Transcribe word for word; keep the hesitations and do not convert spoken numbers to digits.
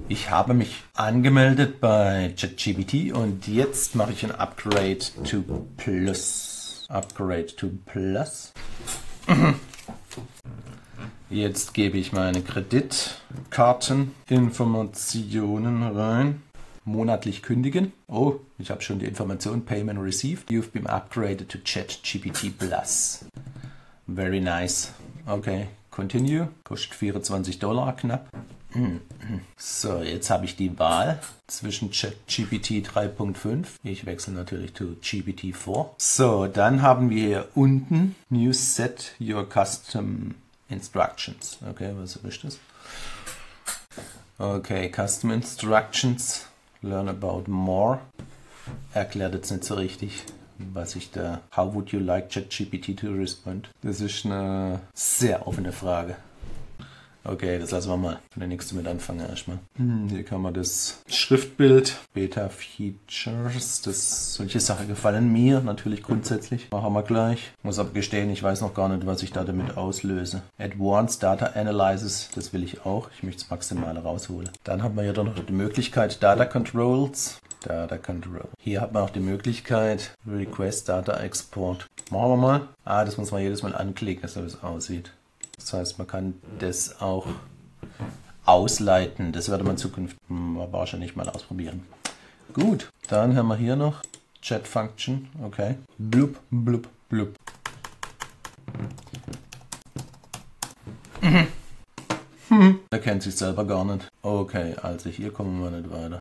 Ich habe mich angemeldet bei ChatGPT und jetzt mache ich ein Upgrade to Plus. Upgrade to Plus. Jetzt gebe ich meine Kreditkarteninformationen rein. Monatlich kündigen. Oh, ich habe schon die Information Payment received. You've been upgraded to ChatGPT Plus. Very nice. Okay, continue. Kostet vierundzwanzig Dollar knapp. So, jetzt habe ich die Wahl zwischen ChatGPT drei Punkt fünf. Ich wechsle natürlich zu G P T vier. So, dann haben wir hier unten New Set Your Custom Instructions. Okay, was ist das? Okay, Custom Instructions. Learn about more. Erklärt jetzt nicht so richtig, was ich da. How would you like ChatGPT to respond? Das ist eine sehr offene Frage. Okay, das lassen wir mal für den nächsten mit anfangen erstmal. Hm, hier kann man das Schriftbild, Beta Features, das, solche Sachen gefallen mir natürlich grundsätzlich. Machen wir gleich. Muss aber gestehen, ich weiß noch gar nicht, was ich da damit auslöse. Advanced Data Analysis, das will ich auch. Ich möchte das Maximale rausholen. Dann haben wir ja dann noch die Möglichkeit Data Controls. Data Control. Hier hat man auch die Möglichkeit Request Data Export. Machen wir mal. Ah, das muss man jedes Mal anklicken, dass das aussieht. Das heißt, man kann das auch ausleiten. Das werde man in Zukunft wahrscheinlich mal ausprobieren. Gut, dann haben wir hier noch Chat Function. Okay. Blub, blub, blub. Mhm. Er kennt sich selber gar nicht. Okay, also hier kommen wir nicht weiter.